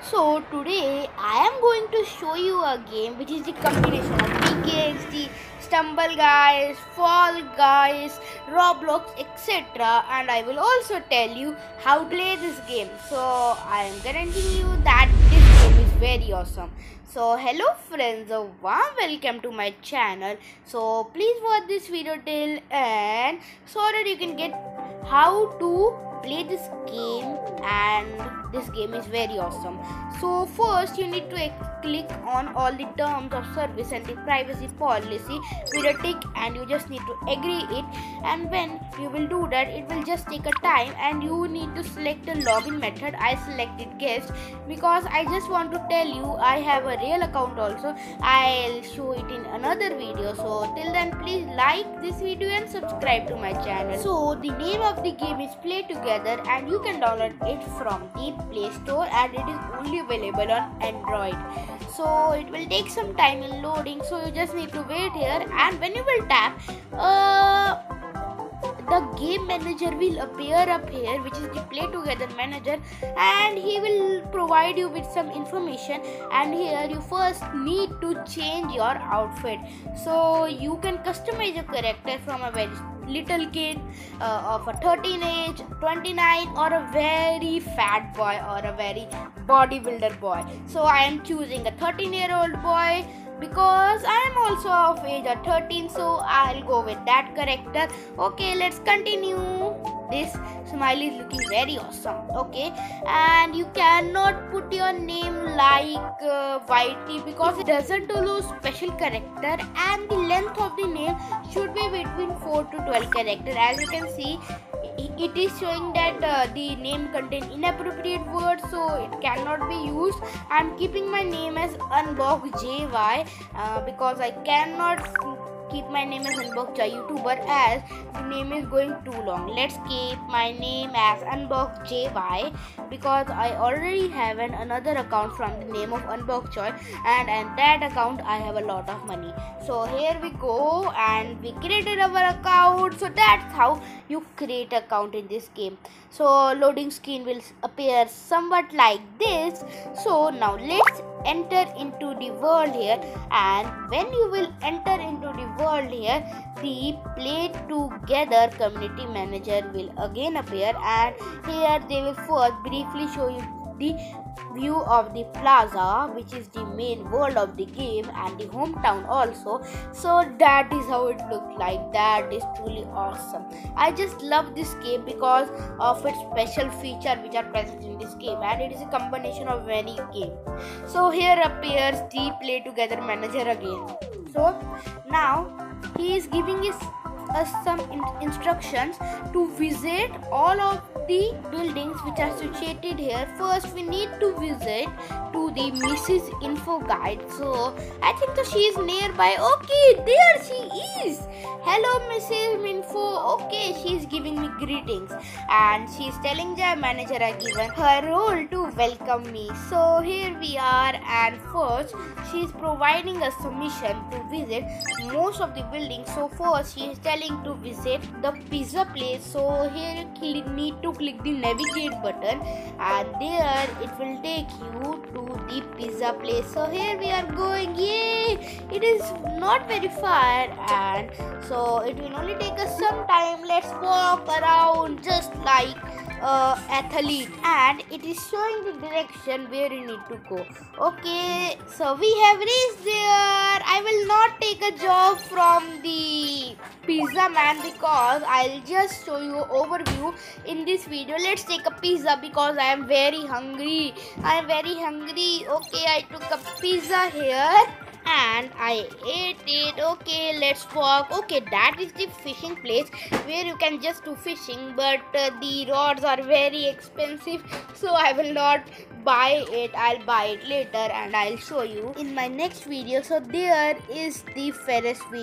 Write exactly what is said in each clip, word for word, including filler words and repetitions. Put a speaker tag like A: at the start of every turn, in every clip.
A: So today I am going to show you a game which is the combination of B K X D, Stumble Guys, Fall Guys, Roblox, et cetera. And I will also tell you how to play this game. So I am guaranteeing you that this game is very awesome. So hello friends, a warm welcome to my channel. So please watch this video till end so that you can get how to play this game, and this game is very awesome. So first you need to click on all the terms of service and the privacy policy with a tick, and you just need to agree it. And when you will do that, it will just take a time and you need to select the login method. I selected guest because I just want to tell you I have a real account also. I'll show it in another video. So till then, please like this video and subscribe to my channel. So the name of the game is Play Together, and you can download it from the Play Store, and it is only available on Android. So it will take some time in loading, so you just need to wait here. And when you will tap, uh, the game manager will appear up here, which is the Play Together manager, and he will provide you with some information. And here you first need to change your outfit, so you can customize your character from a very little kid uh, of a thirteen age, twenty-nine, or a very fat boy or a very bodybuilder boy. So I am choosing a thirteen year old boy because I am also of age of thirteen, so I'll go with that character. Okay, let's continue. This smile is looking very awesome. Okay, and you cannot put your name like uh, Whitey because it doesn't allow special character, and the length of the name should be between four to twelve character. As you can see, it is showing that uh, the name contain inappropriate words, so it cannot be used. I'm keeping my name as Unbox J Y uh, because I cannot keep my name as Unbox J YouTuber as the name is going too long. Let's keep my name as Unbox J Y because I already have an another account from the name of Unbox Joy, and in that account I have a lot of money. So here we go, and we created our account. So that's how you create an account in this game. So loading screen will appear somewhat like this. So now let's enter into the world here, and when you will enter into the world here, the Play Together community manager will again appear, and here they will first briefly show you the view of the plaza, which is the main world of the game, and the hometown also. So that is how it looks like. That is truly awesome. I just love this game because of its special feature which are present in this game, and it is a combination of many games. So here appears the Play Together manager again. So now he is giving us, us some in instructions to visit all of the buildings which are situated here. First we need to visit to the Missus Info Guide. So I think so she is nearby. Okay, there she is. Hello Missus Info. Okay, she is giving me greetings, and she is telling the manager I given her role to welcome me. So here we are, and first she is providing a submission to visit most of the buildings. So first she is telling to visit the pizza place. So here you need to click the navigate button, and there it will take you to the pizza place. So here we are going. Yay! It is not very far, and so it will only take us some time. Let's walk around just like uh, athlete, and it is showing the direction where you need to go. Okay, so we have reached there. I will not take a job from the pizza man because I'll just show you overview in this video. Let's take a pizza because I am very hungry. I am very hungry. Okay, I took a pizza here and I ate it. Okay, let's walk. Okay, that is the fishing place where you can just do fishing, but uh, the rods are very expensive, so I will not buy it. I'll buy it later and I'll show you in my next video. So there is the Ferris wheel.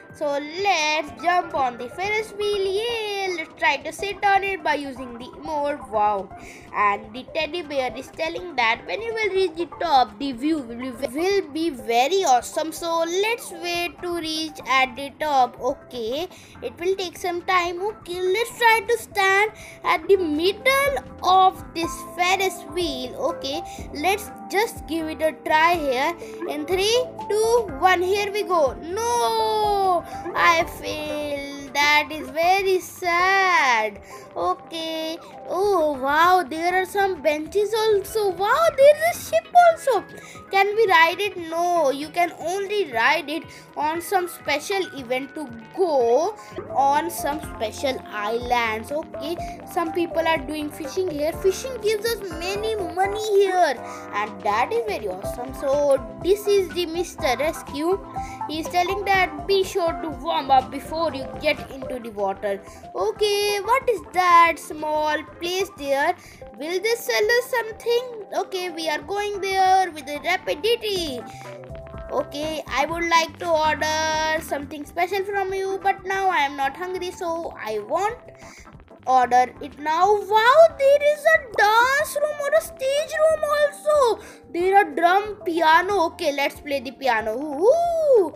A: So let's jump on the Ferris wheel. Yeah, let's try to sit on it by using the emote. Wow. And the teddy bear is telling that when you will reach the top, the view will be, will be very awesome. So let's wait to reach at the top. Okay, it will take some time. Okay, let's try to stand at the middle of this Ferris wheel. Okay, let's just give it a try here. In three, two, one, here we go. No, I failed. That is very sad. Okay. Oh wow, there are some benches also. Wow, there is a ship also. Can we ride it? No, you can only ride it on some special event to go on some special islands. Okay, some people are doing fishing here. Fishing gives us many money here, and that is very awesome. So this is the Mister Rescue. He is telling that be sure to warm up before you get into the water. Okay, what is that small place there? Will they sell us something? Okay, we are going there with a rapidity. Okay, I would like to order something special from you, but now I am not hungry, so I won't order it now. Wow, there is a dance room or a stage room also. There are drum, piano. Okay, let's play the piano. Ooh.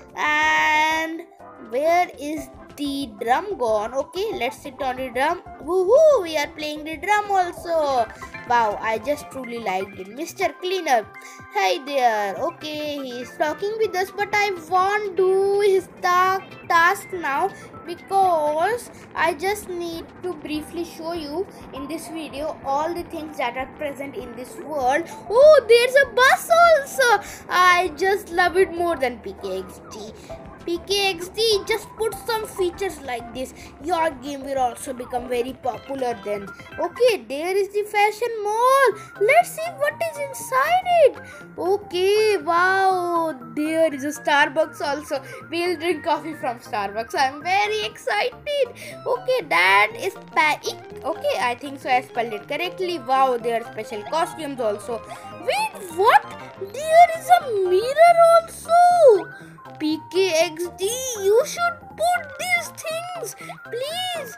A: And where is the drum gone? Okay, let's sit on the drum. Woohoo, we are playing the drum also. Wow, I just truly liked it. Mister Cleaner, hey there. Okay, he is talking with us, but I won't do his ta task now because I just need to briefly show you in this video all the things that are present in this world. Oh, there's a bus also. I just love it more than P K X D. P K X D, just put some features like this. Your game will also become very popular then. Okay, there is the fashion mall. Let's see what is inside it. Okay, wow, there is a Starbucks also. We'll drink coffee from Starbucks. I'm very excited. Okay, that is Paik. Okay, I think so I spelled it correctly. Wow, there are special costumes also. Wait, what? There is a mirror also. P K X D, you should put these things, please.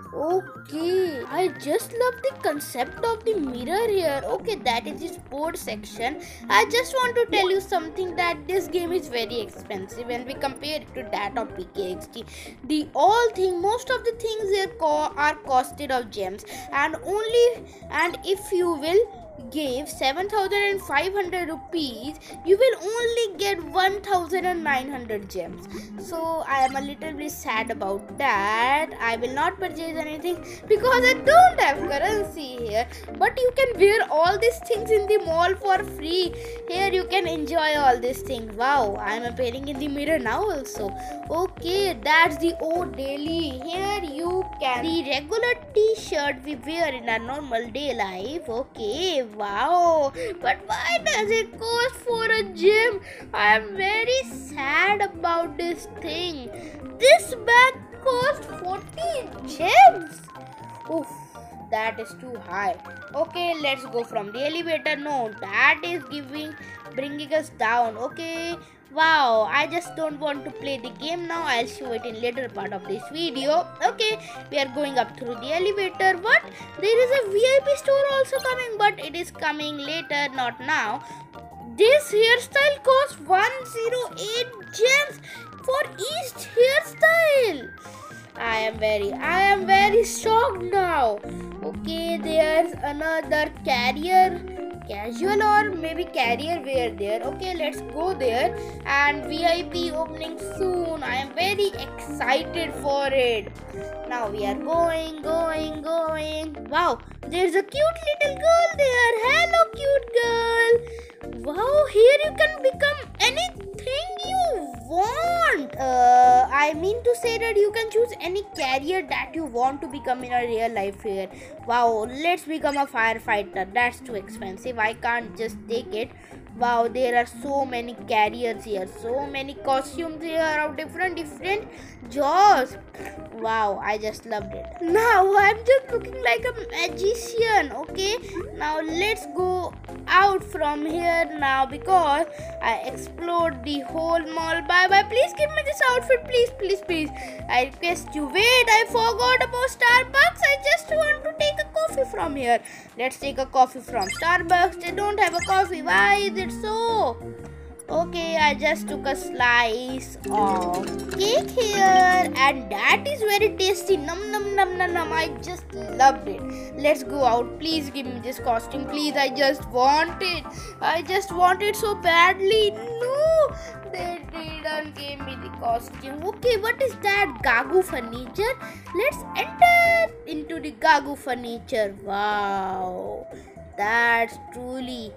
A: Okay, I just love the concept of the mirror here. Okay, that is the sports section. I just want to tell you something, that this game is very expensive when we compare it to that of P K X D. The all thing, most of the things here co are costed of gems, and only and if you will give seven thousand five hundred rupees, you will only get one thousand nine hundred gems. So I am a little bit sad about that. I will not purchase anything because I don't have currency here, but you can wear all these things in the mall for free. Here you can enjoy all these things. Wow, I am appearing in the mirror now also. Okay, that's the old daily. Here you can the regular t-shirt we wear in our normal day life. Okay, wow, but why does it cost for a gem? I am very sad about this thing. This bag cost forty gems. Oof, that is too high. Okay, let's go from the elevator. No, that is giving bringing us down. Okay, wow, I just don't want to play the game now. I'll show it in later part of this video. Okay, we are going up through the elevator. What? There is a V I P store also coming, but it is coming later, not now. This hairstyle costs one hundred eight gems for each hairstyle. I am very, I am very shocked now. Okay, there's another carrier, casual or maybe carrier wear there. Okay, let's go there. And V I P opening soon. I am very excited for it. Now we are going, going, going. Wow, there's a cute little girl there. Hello, cute girl. Wow, here you can become anything you want. Uh, I I mean to say that you can choose any career that you want to become in a real life here. Wow, let's become a firefighter. That's too expensive. I can't just take it. Wow, there are so many careers here, so many costumes here of different different jobs. Wow, I just loved it. Now I'm just looking like a magician. Okay, now let's go out from here now because I explored the whole mall. Bye bye. Please give me this outfit, please, please, please. I request you. Wait, I forgot about Starbucks. I just want to take a coffee from here. Let's take a coffee from Starbucks. They don't have a coffee. Why is it so? Okay, I just took a slice of cake here and that is very tasty. Num num num num num. I just loved it. Let's go out. Please give me this costume. Please, I just want it. I just want it so badly. No, they didn't give me the costume. Okay, what is that? Gagu furniture. Let's enter into the Gagu furniture. Wow, that's truly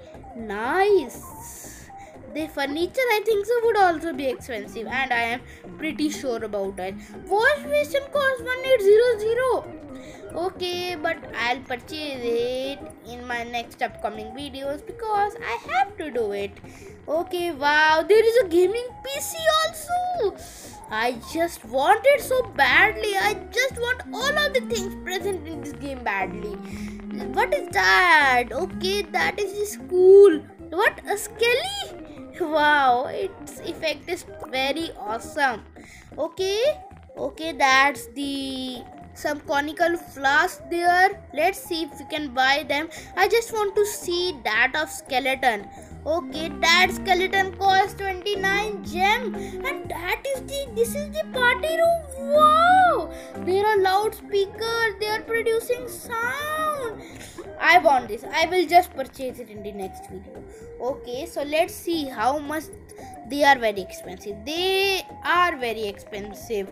A: nice. The furniture, I think so, would also be expensive and I am pretty sure about that. Wash basin cost one eight zero zero. Okay, but I'll purchase it in my next upcoming videos because I have to do it. Okay, wow, there is a gaming P C also. I just want it so badly. I just want all of the things present in this game badly. What is that? Okay, that is the school. What, a Skelly? Wow, its effect is very awesome. Okay, okay, that's the some conical flasks there. Let's see if we can buy them. I just want to see that of skeleton. Okay, that skeleton costs twenty-nine gem and that is the this is the party room. Wow, there are loudspeakers, they are producing sound. I want this. I will just purchase it in the next video. Okay, so let's see how much. They are very expensive. They are very expensive.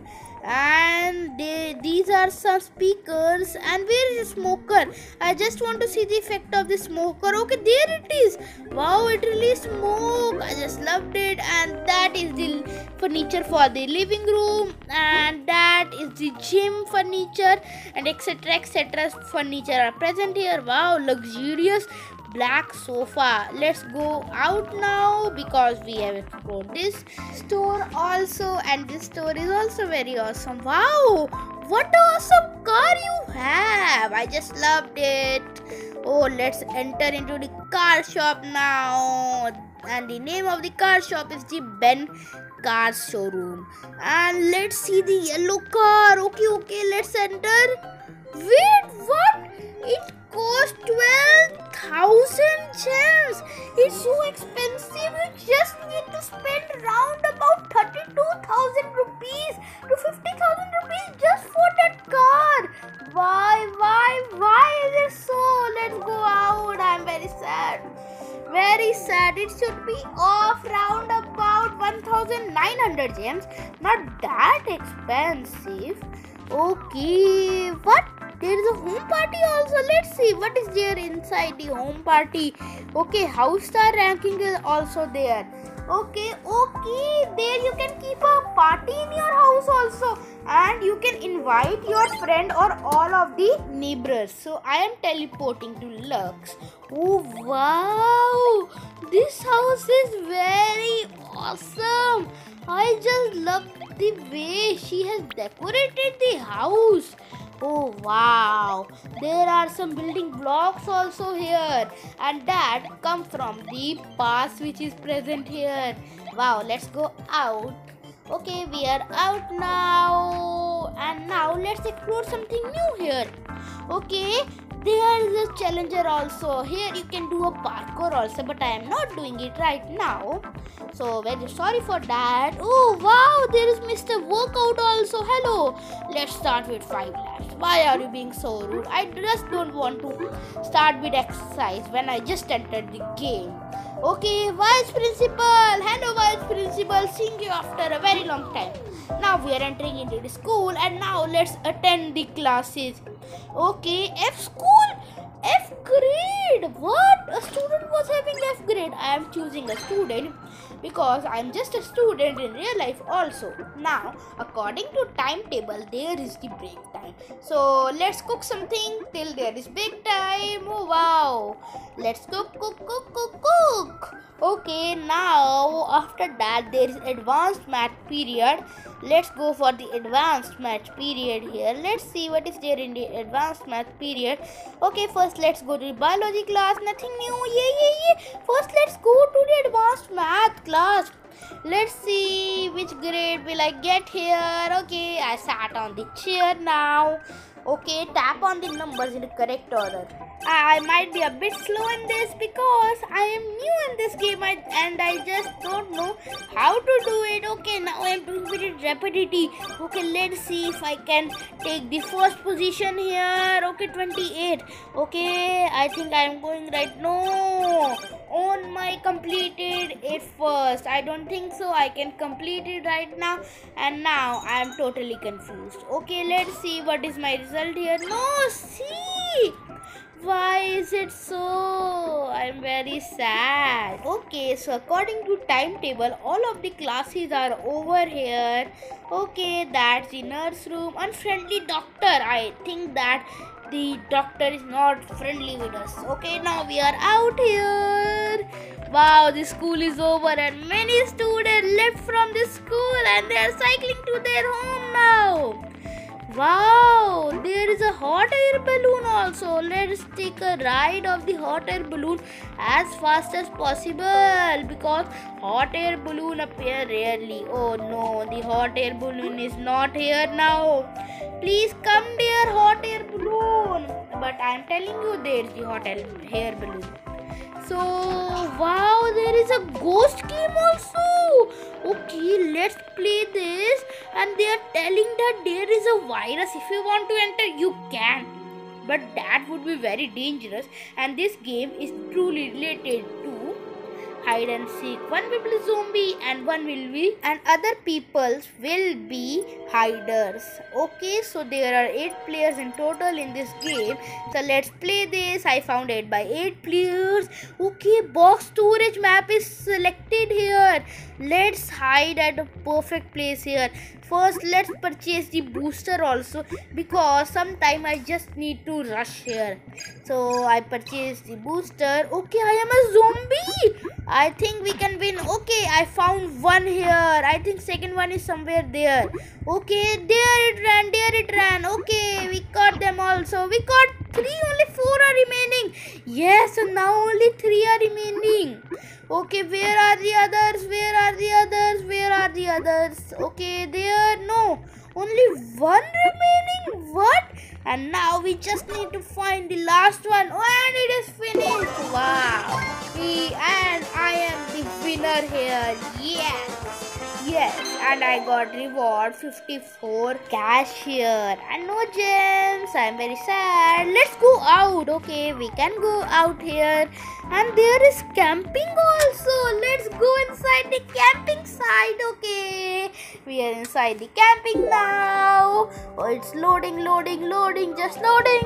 A: And they, these are some speakers. And where is the smoker? I just want to see the effect of the smoker. Okay, there it is. Wow, it released smoke. I just loved it. And that is the furniture for the living room. And that is the gym furniture. And etc etc furniture are present here. Wow, luxurious black sofa. Let's go out now because we have explored this store also, and this store is also very awesome. Wow, what an awesome car you have. I just loved it. Oh, let's enter into the car shop now, and the name of the car shop is the Ben Car Showroom. And let's see the yellow car. Okay, okay, let's enter. Wait, what? It costs twelve thousand gems. It's so expensive. You just need to spend around about thirty-two thousand rupees to fifty thousand rupees just for that car. Why, why, why is it so? Let's go out. I'm very sad. Very sad. It should be off round about one thousand nine hundred gems. Not that expensive. Okay, what? There is a home party also. Let's see what is there inside the home party. Okay, house star ranking is also there. Okay, okay, there you can keep a party in your house also, and you can invite your friend or all of the neighbors. So I am teleporting to Lux. Oh wow, this house is very awesome. I just love the way she has decorated the house. Oh wow, there are some building blocks also here, and that come from the pass which is present here. Wow, let's go out. Okay, we are out now, and now let's explore something new here. Okay, there is a challenger also. Here you can do a parkour also, but I am not doing it right now. So very sorry for that. Oh wow, there is Mister Workout also. Hello. Let's start with five laps. Why are you being so rude? I just don't want to start with exercise when I just entered the game. Okay, Vice Principal. Hello, Vice Principal. Seeing you after a very long time. Now we are entering into the school, and now let's attend the classes. Okay, F school? F grade? What? A student was having F grade. I am choosing a student because I'm just a student in real life also. Now, according to timetable, there is the break time. So let's cook something till there is break time. Oh wow! Let's cook, cook, cook, cook, cook. Okay, now after that there is advanced math period. Let's go for the advanced math period here. Let's see what is there in the advanced math period. Okay, first let's go to the biology class. Nothing new. Yeah, yeah, yeah. First let's go to the advanced math class. Let's see which grade will I get here. Okay, I sat on the chair now. Okay, tap on the numbers in the correct order. I might be a bit slow in this because I am new in this game and I just don't know how to do it. Okay, now I am doing it repetitive. Okay, let's see if I can take the first position here. Okay, twenty-eight. Okay, I think I am going right. No, on my completed it first. I don't think so. I can complete it right now, and now I am totally confused. Okay, let's see what is my result here. No, see. Why is it so? I'm very sad. Okay, so according to timetable, all of the classes are over here. Okay, that's the nurse room. Unfriendly doctor. I think that the doctor is not friendly with us. Okay, now we are out here. Wow, the school is over and many students left from the school and they are cycling to their home now. Wow, there is a hot air balloon also. Let's take a ride of the hot air balloon as fast as possible because hot air balloon appear rarely. Oh no, the hot air balloon is not here now. Please come dear hot air balloon. But I am telling you there is the hot air balloon. So, wow, there is a ghost game also. Okay, let's play this. And they are telling that there is a virus. If you want to enter, you can. But that would be very dangerous. And this game is truly related to hide and seek. One will be zombie and one will be and other peoples will be hiders. Okay, so there are eight players in total in this game. So let's play this. I found eight by eight players. Okay, box storage map is selected here. Let's hide at a perfect place here. First, let's purchase the booster also because sometime I just need to rush here. So I purchased the booster. Okay, I am a zombie. I think we can win. Okay, I found one here. I think second one is somewhere there. Okay, there it ran, there it ran. Okay, we caught them also. We caught three, only four are remaining. Yes, so now only three are remaining. Okay, where are the others? Where are the others? Where are the others? Okay, there, no. Only one remaining. What? And now we just need to find the last one. Oh, and it is finished. Wow. We, and I am the winner here. Yes. Yes, and I got reward fifty-four cash here and no gems. I'm very sad. Let's go out. Okay, we can go out here. And there is camping also. Let's go inside the camping site. Okay, we are inside the camping now. Oh, it's loading, loading, loading, just loading.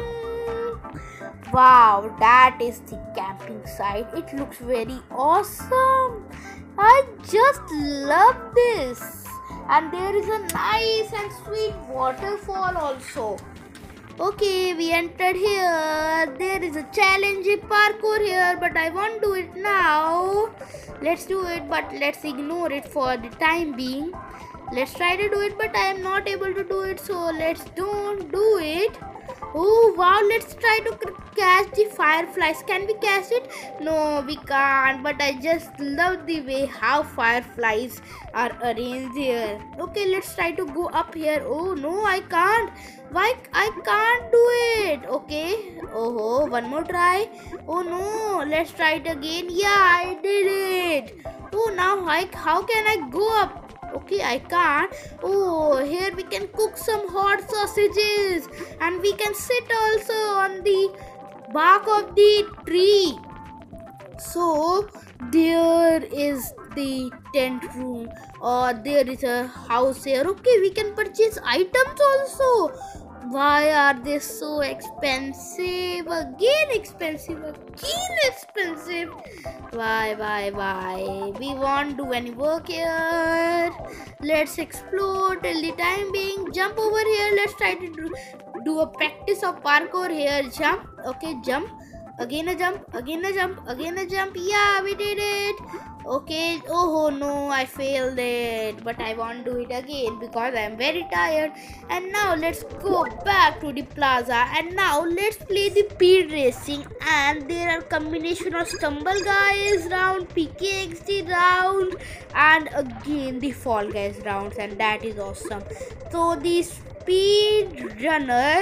A: Wow, that is the camping site. It looks very awesome. I just love this. And there is a nice and sweet waterfall also. Okay, we entered here. There is a challenge parkour here, but I won't do it now. Let's do it, but let's ignore it for the time being. Let's try to do it, but I am not able to do it, so let's don't do it. Oh wow, let's try to catch the fireflies. Can we catch it? No, we can't, but I just love the way how fireflies are arranged here. Okay, let's try to go up here. Oh no, I can't. Why I can't do it? Okay. Oh, one more try. Oh no, let's try it again. Yeah, I did it. Oh, now I, how can I go up? Okay, I can't. Oh, here we can cook some hot sausages and we can sit also on the bark of the tree. So there is the tent room or there is a house here. Okay, we can purchase items also. Why are they so expensive? Again expensive, again expensive. Why, why, why? We won't do any work here. Let's explore till the time being. Jump over here. Let's try to do, do a practice of parkour here. Jump. Okay, jump. Again a jump. Again a jump. Again a jump. Yeah, we did it. Okay. Oh no, I failed it. But I won't do it again because I'm very tired. And now let's go back to the plaza. And now let's play the speed racing. And there are combination of stumble guys round, P K X D round, and again the fall guys rounds. And that is awesome. So the speed runner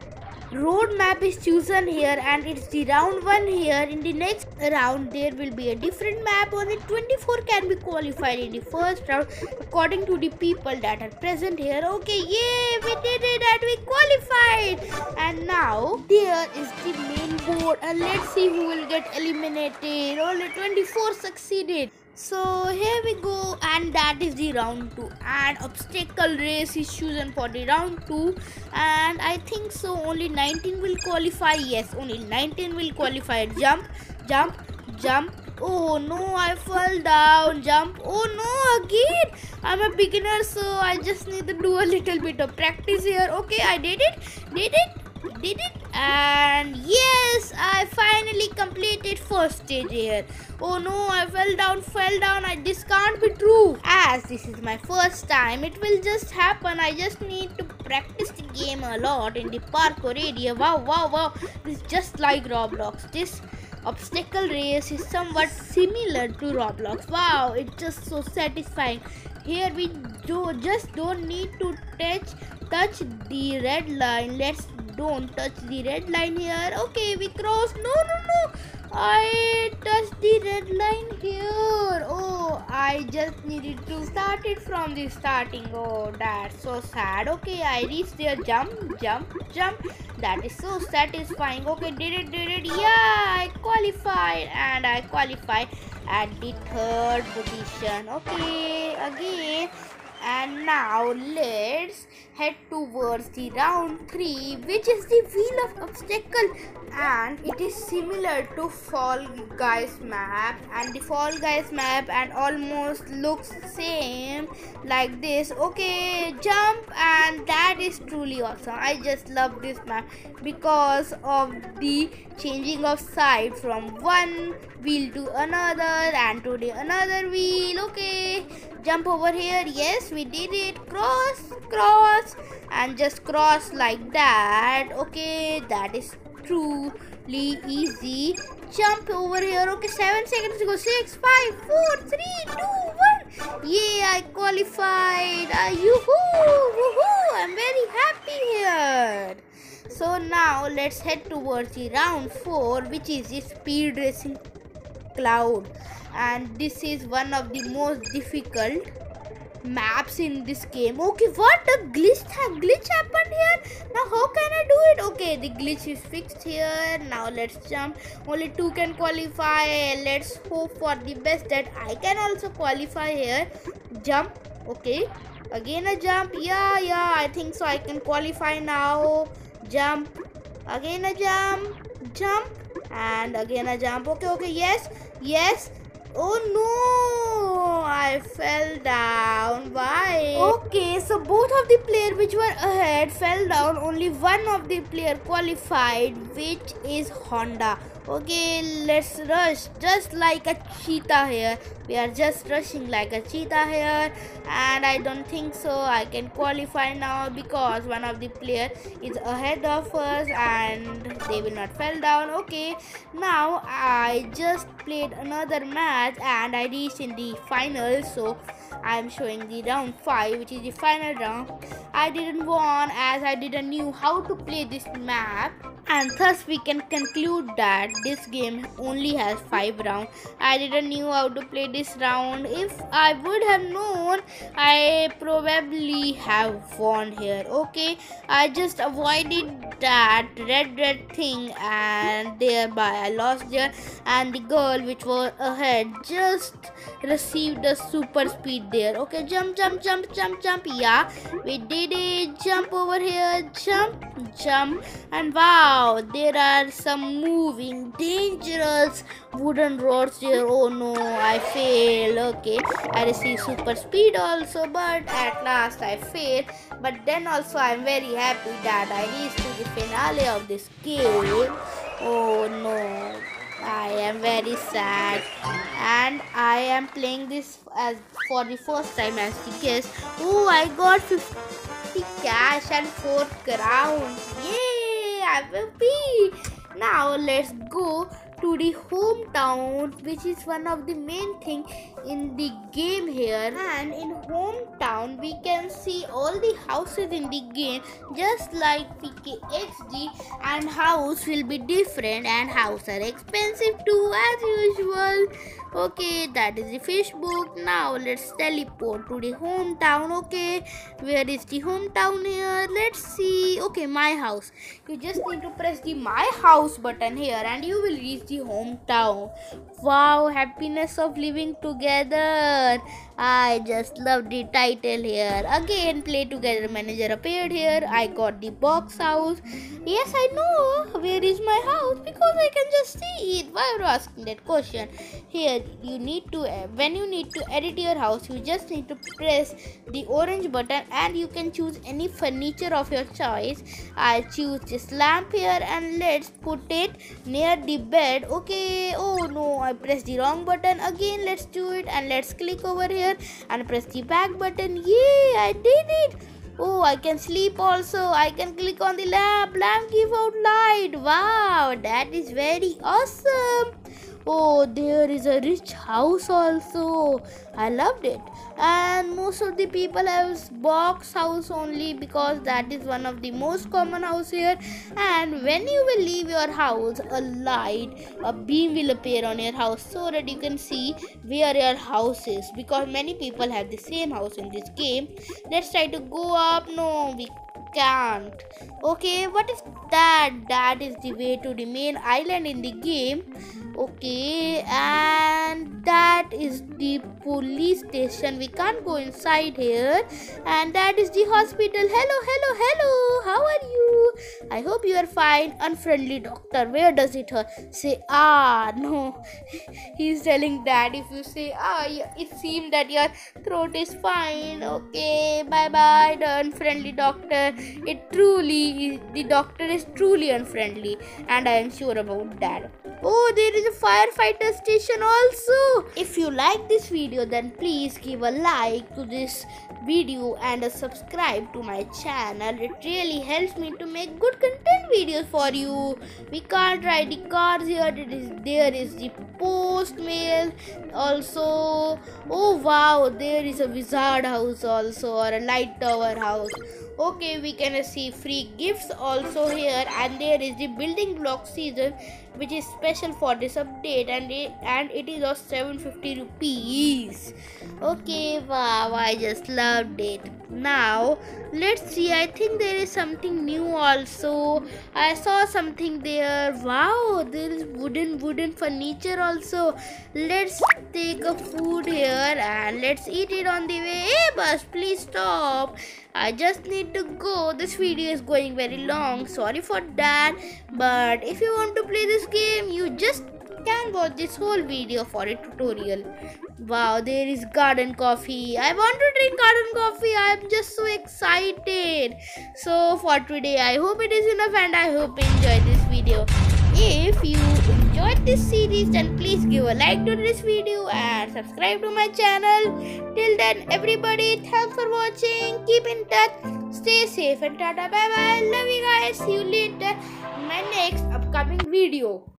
A: road map is chosen here, and it's the round one here. In the next round there will be a different map. Only twenty-four can be qualified in the first round according to the people that are present here. Okay, yay, we did it and we qualified. And now there is the main board, and let's see who will get eliminated. Only twenty-four succeeded. So here we go, and that is the round two, and obstacle race is chosen for the round two, and I think so only nineteen will qualify. Yes, only nineteen will qualify. Jump, jump, jump. Oh no, I fell down. Jump. Oh no, again. I'm a beginner, so I just need to do a little bit of practice here. Okay, I did it. Did it. Did it. And yes, I finally completed first stage here. Oh no, I fell down, fell down. I, this can't be true. As this is my first time, it will just happen. I just need to practice the game a lot in the parkour area. Wow, wow, wow. This is just like Roblox. This obstacle race is somewhat similar to Roblox. Wow, it's just so satisfying. Here we do just don't need to touch touch the red line. Let's don't touch the red line here. Okay, we cross. No, no, no. I touched the red line here. Oh, I just needed to start it from the starting. Oh, that's so sad. Okay, I reached there. Jump, jump, jump. That is so satisfying. Okay, did it, did it. Yeah, I qualified, and I qualified at the third position. Okay, again. And now let's head towards the round three, which is the wheel of obstacle, and it is similar to Fall Guys map, and the Fall Guys map and almost looks same like this. Okay, jump, and that is truly awesome. I just love this map because of the changing of side from one wheel to another and to the another wheel. Okay, jump over here. Yes, we did it. Cross, cross, and just cross like that. Okay, that is truly easy. Jump over here. Okay, seven seconds to go. Six, five, four, three, two, one. Yeah, I qualified. Uh, yoo-hoo, woohoo! I'm very happy here. So now let's head towards the round four, which is the speed racing cloud, and this is one of the most difficult maps in this game. Okay, what a glitch glitch happened here. Now how can I do it? Okay, the glitch is fixed here. Now let's jump. Only two can qualify. Let's hope for the best that I can also qualify here. Jump. Okay, again a jump. Yeah, yeah, I think so. I can qualify now. Jump. Again a jump. Jump. And again a jump. Okay, okay, yes, yes. Oh no, I fell down. Why? Okay, so both of the players which were ahead fell down. Only one of the player qualified, which is Honda. Okay, let's rush just like a cheetah here. We are just rushing like a cheetah here, and I don't think so I can qualify now because one of the player is ahead of us and they will not fall down. Okay, now I just played another match and I reached in the final, so I am showing the round five, which is the final round. I didn't won as I didn't knew how to play this map, And thus we can conclude that this game only has five rounds. I didn't knew how to play this round. If I would have known, I probably have won here. Okay, I just avoided that red red thing and thereby I lost there, and the girl which was ahead just received a super speed there. Okay, jump jump jump jump jump. Yeah, we did it. Jump over here, jump jump. And wow, there are some moving dangerous wooden rods here. Oh no, I failed. Okay, I received super speed also, but at last I failed. But then also I'm very happy that I reached to the finale of this game. Oh no, I am very sad, and I am playing this as for the first time as the guest. Oh, I got fifty cash and four crowns. Yay, M V P. Now let's go to the hometown, which is one of the main thing in the game here. And in hometown we can see all the houses in the game, just like P K X D, and house will be different and house are expensive too as usual. Okay, that is the Facebook. Now let's teleport to the hometown. Okay, where is the hometown here? Let's see. Okay, my house. You just need to press the my house button here and you will reach the hometown. Wow, happiness of living together. I just love the title here. Again, play together manager appeared here. I got the box house. Yes, I know where is my house because I can just see it. Why are you asking that question? Here you need to, when you need to edit your house, you just need to press the orange button and you can choose any furniture of your choice. I choose this lamp here and let's put it near the bed. Okay, oh no, I pressed the wrong button. Again, let's do it and let's click over here and press the back button. Yay, I did it. Oh, I can sleep also. I can click on the lamp. Lamp give out light. Wow, that is very awesome. Oh, there is a rich house also. I loved it. And most of the people have box house only because that is one of the most common house here. And when you will leave your house, a light, a beam will appear on your house so that you can see where your house is, because many people have the same house in this game. Let's try to go up. No, we can't. Okay, what is that? That is the way to the main island in the game. Okay, and that is the police station. We can't go inside here. And that is the hospital. Hello, hello, hello. How are you? I hope you are fine. Unfriendly doctor. Where does it hurt? Say ah. No. He's telling that if you say ah, it seems that your throat is fine. Okay, bye bye. The unfriendly doctor. It truly, the doctor is truly unfriendly, and I am sure about that. Oh, there is a firefighter station also. If you like this video, then please give a like to this video and a subscribe to my channel. It really helps me to make good content videos for you. We can't ride the cars here. It is, there is the post mail also. Oh wow, there is a wizard house also, or a light tower house. Okay, we can receive free gifts also here, and there is the building block season, which is special for this update, and it, and it is of seven hundred fifty rupees. Okay, wow, I just loved it. Now let's see, I think there is something new also. I saw something there. Wow, there is wooden wooden furniture also. Let's take a food here and let's eat it on the way. Hey bus, please stop. I just need to go. This video is going very long. Sorry for that. But if you want to play this game, you just can watch this whole video for a tutorial. Wow, there is garden coffee. I want to drink garden coffee. I am just so excited. So for today, I hope it is enough and I hope you enjoyed this video. If you enjoyed this series, then please give a like to this video and subscribe to my channel. Till then, everybody, thanks for watching. Keep in touch. Stay safe and tata bye bye. Love you guys. See you later in my next upcoming video.